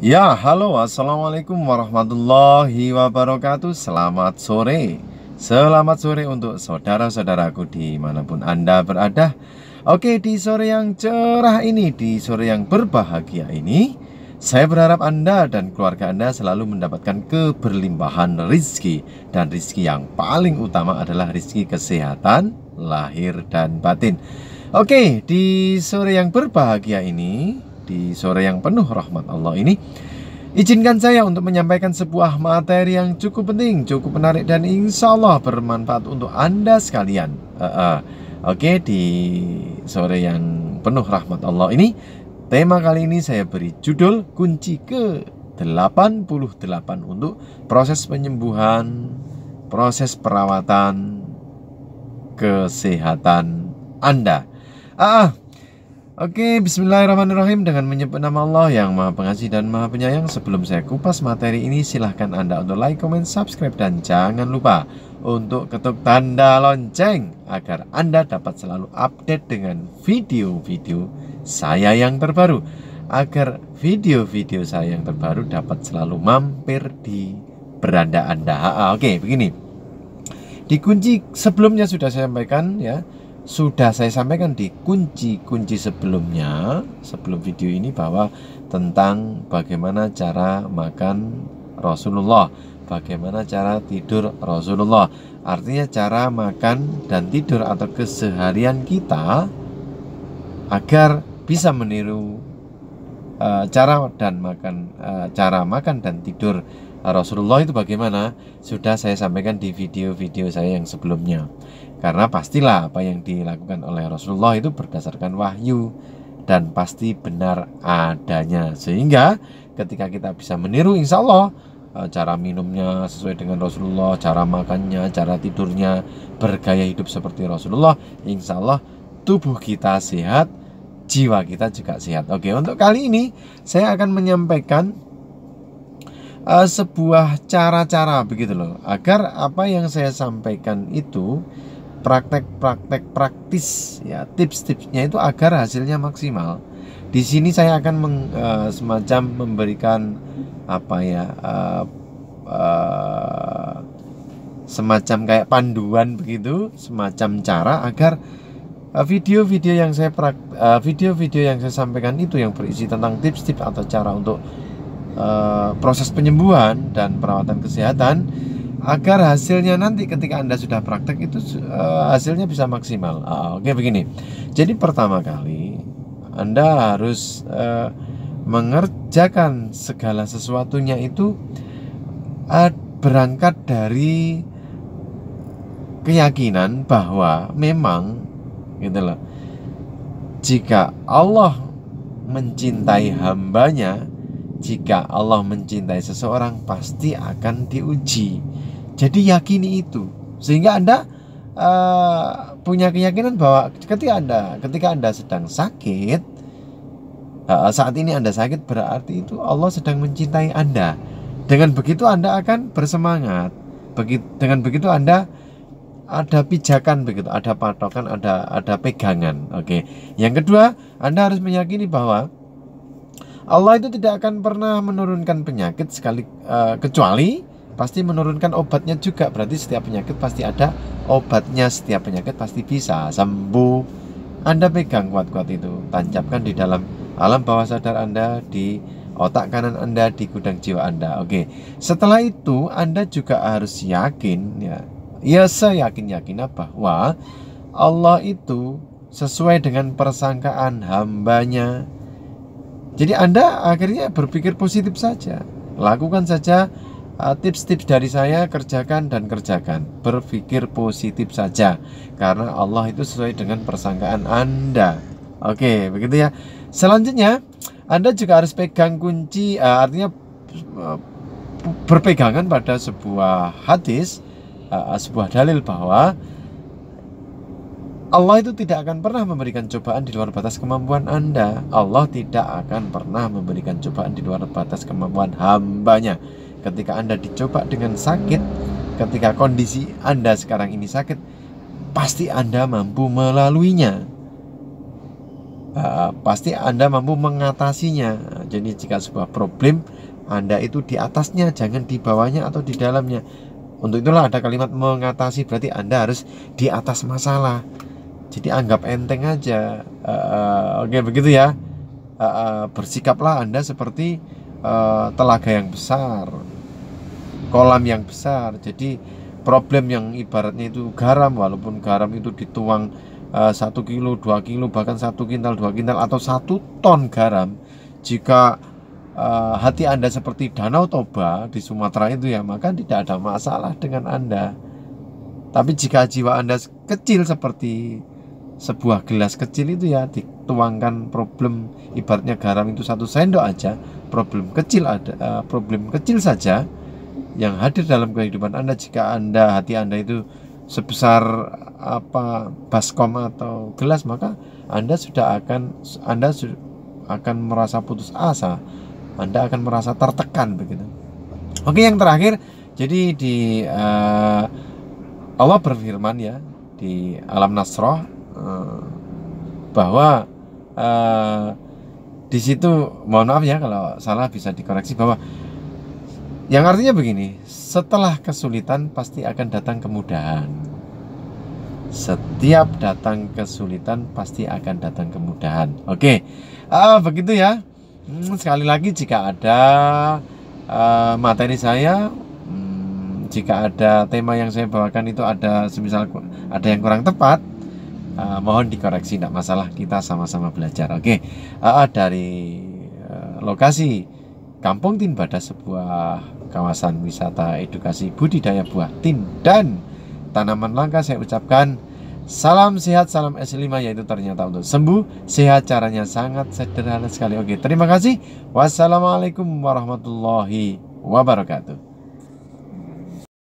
Ya, halo, assalamualaikum warahmatullahi wabarakatuh. Selamat sore untuk saudara-saudaraku dimanapun Anda berada. Oke, di sore yang cerah ini, di sore yang berbahagia ini, saya berharap Anda dan keluarga Anda selalu mendapatkan keberlimpahan rizki. Dan rizki yang paling utama adalah rizki kesehatan, lahir dan batin. Oke, di sore yang berbahagia ini, di sore yang penuh rahmat Allah ini, izinkan saya untuk menyampaikan sebuah materi yang cukup penting, cukup menarik, dan insya Allah bermanfaat untuk Anda sekalian. Oke, di sore yang penuh rahmat Allah ini, tema kali ini saya beri judul kunci ke-88 untuk proses penyembuhan, proses perawatan kesehatan Anda. Oke, bismillahirrahmanirrahim. Dengan menyebut nama Allah yang Maha Pengasih dan Maha Penyayang, sebelum saya kupas materi ini, silahkan Anda untuk like, comment, subscribe, dan jangan lupa untuk ketuk tanda lonceng agar Anda dapat selalu update dengan video-video saya yang terbaru, agar video-video saya yang terbaru dapat selalu mampir di beranda Anda. Oke, begini. Di kunci sebelumnya sudah saya sampaikan ya. Sudah saya sampaikan di kunci-kunci sebelumnya, sebelum video ini, bahwa tentang bagaimana cara makan Rasulullah, bagaimana cara tidur Rasulullah. Artinya cara makan dan tidur atau keseharian kita agar bisa meniru cara makan dan tidur Rasulullah itu bagaimana, sudah saya sampaikan di video-video saya yang sebelumnya. Karena pastilah apa yang dilakukan oleh Rasulullah itu berdasarkan wahyu dan pasti benar adanya. Sehingga ketika kita bisa meniru, insya Allah cara minumnya sesuai dengan Rasulullah, cara makannya, cara tidurnya, bergaya hidup seperti Rasulullah, insya Allah tubuh kita sehat, jiwa kita juga sehat. Oke, untuk kali ini saya akan menyampaikan sebuah cara-cara begitu loh, agar apa yang saya sampaikan itu praktek-praktek praktis ya, tips-tipsnya itu agar hasilnya maksimal. Di sini saya akan semacam memberikan apa ya, semacam kayak panduan begitu, semacam cara agar video-video yang saya sampaikan itu yang berisi tentang tips-tips atau cara untuk proses penyembuhan dan perawatan kesehatan, agar hasilnya nanti ketika Anda sudah praktek itu hasilnya bisa maksimal. Oke, begini. Jadi pertama kali Anda harus mengerjakan segala sesuatunya itu berangkat dari keyakinan bahwa memang gitu loh, jika Allah mencintai hambanya, jika Allah mencintai seseorang, pasti akan diuji. Jadi yakini itu, sehingga Anda punya keyakinan bahwa ketika Anda sedang sakit, saat ini Anda sakit, berarti itu Allah sedang mencintai Anda. Dengan begitu Anda akan bersemangat. Dengan begitu Anda ada pijakan begitu, ada patokan, ada pegangan. Oke. Yang kedua, Anda harus meyakini bahwa Allah itu tidak akan pernah menurunkan penyakit kecuali pasti menurunkan obatnya juga. Berarti setiap penyakit pasti ada obatnya, setiap penyakit pasti bisa sembuh. Anda pegang kuat-kuat itu, tancapkan di dalam alam bawah sadar Anda, di otak kanan Anda, di gudang jiwa Anda. Oke. Setelah itu Anda juga harus yakin ya seyakin-yakinnya bahwa Allah itu sesuai dengan persangkaan hambanya. Jadi Anda akhirnya berpikir positif saja. Lakukan saja tips-tips dari saya, kerjakan dan kerjakan. Berpikir positif saja, karena Allah itu sesuai dengan persangkaan Anda. Oke, begitu ya. Selanjutnya, Anda juga harus pegang kunci, artinya berpegangan pada sebuah hadis, sebuah dalil bahwa Allah itu tidak akan pernah memberikan cobaan di luar batas kemampuan Anda. Allah tidak akan pernah memberikan cobaan di luar batas kemampuan hambanya. Ketika Anda dicoba dengan sakit, ketika kondisi Anda sekarang ini sakit, pasti Anda mampu melaluinya. pasti Anda mampu mengatasinya. Jadi jika sebuah problem, Anda itu di atasnya, jangan di bawahnya atau di dalamnya. Untuk itulah ada kalimat mengatasi, berarti Anda harus di atas masalah. Jadi anggap enteng aja. Oke, begitu ya. Bersikaplah Anda seperti telaga yang besar, kolam yang besar. Jadi problem yang ibaratnya itu garam, walaupun garam itu dituang 1 kilo, 2 kilo, bahkan 1 kintal, 2 kintal, atau 1 ton garam, jika hati Anda seperti Danau Toba di Sumatera itu ya, maka tidak ada masalah dengan Anda. Tapi jika jiwa Anda kecil seperti sebuah gelas kecil itu ya, dituangkan problem ibaratnya garam itu 1 sendok aja, problem kecil saja yang hadir dalam kehidupan Anda. Jika hati Anda itu sebesar baskom atau gelas, maka Anda akan merasa putus asa, Anda akan merasa tertekan begitu. Oke, yang terakhir, jadi Allah berfirman ya di Alam Nasroh, bahwa di situ, mohon maaf ya kalau salah bisa dikoreksi, bahwa yang artinya begini, setelah kesulitan pasti akan datang kemudahan. Setiap datang kesulitan pasti akan datang kemudahan. Oke, begitu ya. Sekali lagi, jika ada materi saya, jika ada tema yang saya bawakan itu semisal ada yang kurang tepat, mohon dikoreksi, tidak masalah, kita sama-sama belajar. Oke, dari lokasi Kampung Tinbada, sebuah kawasan wisata edukasi budidaya buah tin dan tanaman langka, saya ucapkan salam sehat, salam S5, yaitu ternyata untuk sembuh. Sehat caranya sangat sederhana sekali. Oke, terima kasih. Wassalamualaikum warahmatullahi wabarakatuh.